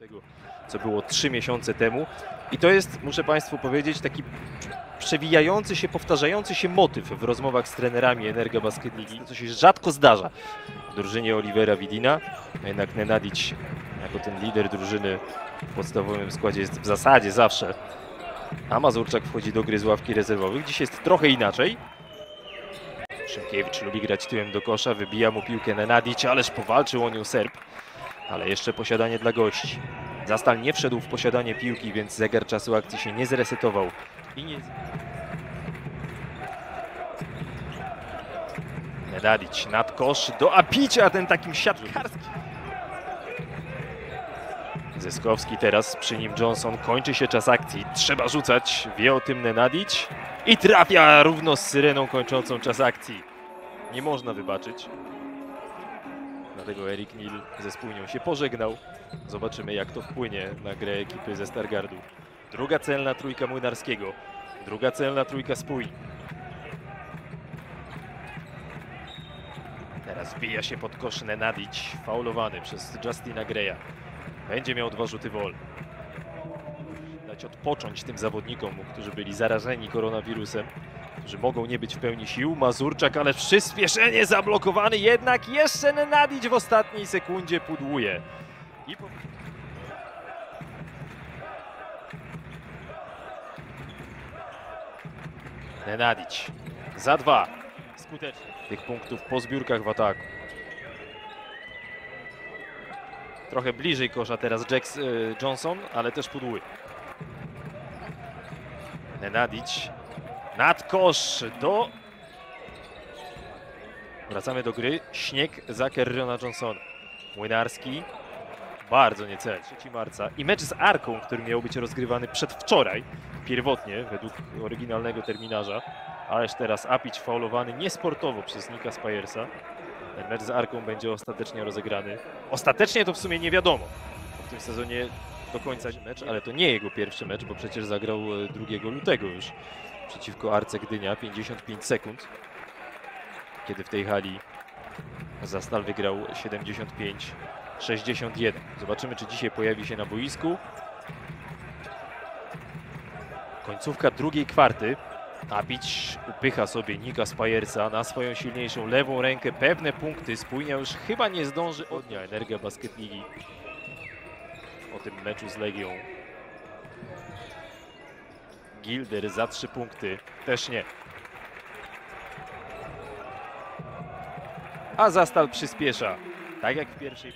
tego, co było 3 miesiące temu. I to jest, muszę Państwu powiedzieć, taki przewijający się, powtarzający się motyw w rozmowach z trenerami Energa Basket Ligi, co się rzadko zdarza w drużynie Olivera Widina. Jednak Nenadić jako ten lider drużyny w podstawowym składzie jest w zasadzie zawsze. A Mazurczak wchodzi do gry z ławki rezerwowych. Dziś jest trochę inaczej. Szymkiewicz lubi grać tyłem do kosza, wybija mu piłkę Nenadić, ależ powalczył o nią Serb. Ale jeszcze posiadanie dla gości. Zastal nie wszedł w posiadanie piłki, więc zegar czasu akcji się nie zresetował. Nenadić nad kosz do Apicia, ten takim siatkarskim. Zyskowski teraz, przy nim Johnson, kończy się czas akcji, trzeba rzucać, wie o tym Nenadić i trafia równo z syreną kończącą czas akcji. Nie można wybaczyć. Dlatego Erik Nil ze Spójnią się pożegnał. Zobaczymy, jak to wpłynie na grę ekipy ze Stargardu. Druga celna trójka Młynarskiego, druga celna trójka Spójni. Teraz wbija się pod kosz Nenadić, faulowany przez Justina Greya. Będzie miał 2 rzuty wolne. Dać odpocząć tym zawodnikom, którzy byli zarażeni koronawirusem, którzy mogą nie być w pełni sił. Mazurczak, ale przyspieszenie zablokowany, jednak jeszcze Nenadić w ostatniej sekundzie pudłuje. Nenadić za 2. Skutecznie tych punktów po zbiórkach w ataku. Trochę bliżej kosza teraz Johnson, ale też pudłuje. Nenadić nad kosz do... Wracamy do gry. Śnieg za Kerriona Johnsona. Młynarski bardzo niecelny. 3 marca i mecz z Arką, który miał być rozgrywany przedwczoraj, pierwotnie według oryginalnego terminarza. Ależ teraz Apić faulowany niesportowo przez Nika Spajersa. Ten mecz z Arką będzie ostatecznie rozegrany. Ostatecznie to w sumie nie wiadomo. W tym sezonie do końca mecz, ale to nie jego pierwszy mecz, bo przecież zagrał 2 lutego już przeciwko Arce Gdynia, 55 sekund. Kiedy w tej hali Zastal wygrał 75-61. Zobaczymy, czy dzisiaj pojawi się na boisku. Końcówka drugiej kwarty. Apić upycha sobie Nika Spajersa na swoją silniejszą lewą rękę. Pewne punkty. Spójnia już chyba nie zdąży od dnia Energa Basket Ligi o tym meczu z Legią. Gilder za 3 punkty. Też nie. A Zastal przyspiesza. Tak jak w pierwszej.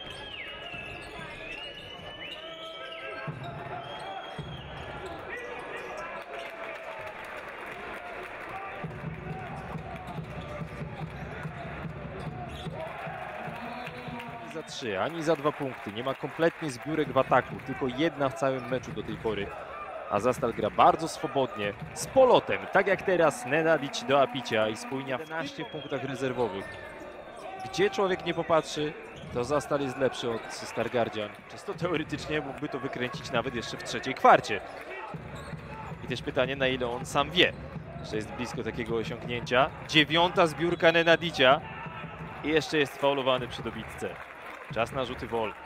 Za 3, ani za 2 punkty. Nie ma kompletnie zbiórek w ataku. Tylko jedna w całym meczu do tej pory. A Zastal gra bardzo swobodnie, z polotem. Tak jak teraz Nenadić do Apicia i Spójnia w 15 punktach rezerwowych. Gdzie człowiek nie popatrzy, to Zastal jest lepszy od Stargardzian. Czysto teoretycznie mógłby to wykręcić nawet jeszcze w trzeciej kwarcie. I też pytanie, na ile on sam wie, że jest blisko takiego osiągnięcia. 9. zbiórka Nenadicia i jeszcze jest faulowany przy dobitce. Czas na rzuty wolne.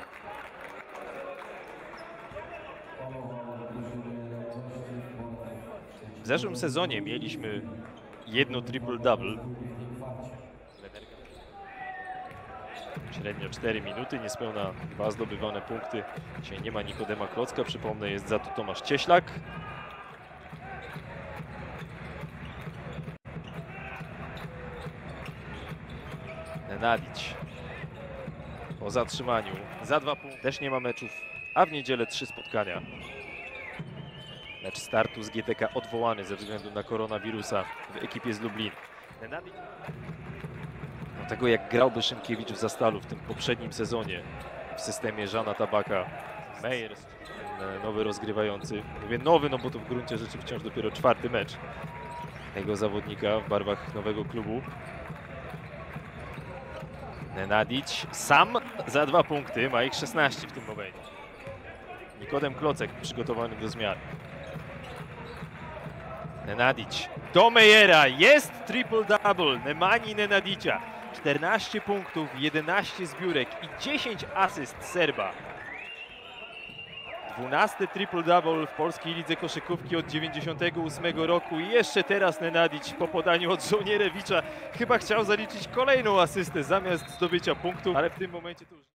W zeszłym sezonie mieliśmy jedno triple-double. Średnio 4 minuty, niespełna 2 zdobywane punkty. Dzisiaj nie ma Nikodema Klocka, przypomnę, jest za to Tomasz Cieślak. Nenadić po zatrzymaniu za 2 punkty. Też nie ma meczów, a w niedzielę 3 spotkania. Mecz startu z GTK odwołany ze względu na koronawirusa w ekipie z Lublin. Nenadić... Do tego, jak grałby Szymkiewicz w Zastalu w tym poprzednim sezonie w systemie Żana Tabaka. Meyers, nowy rozgrywający. Mówię nowy, no bo to w gruncie rzeczy wciąż dopiero 4. mecz tego zawodnika w barwach nowego klubu. Nenadić sam za 2 punkty, ma ich 16 w tym momencie. Nikodem Klocek przygotowany do zmiany. Nenadić do Meyera, jest triple-double Nemani Nenadicia. 14 punktów, 11 zbiórek i 10 asyst Serba. 12 triple-double w polskiej lidze koszykówki od 98 roku i jeszcze teraz Nenadić po podaniu od Żołnierewicza chyba chciał zaliczyć kolejną asystę zamiast zdobycia punktu, ale w tym momencie to już...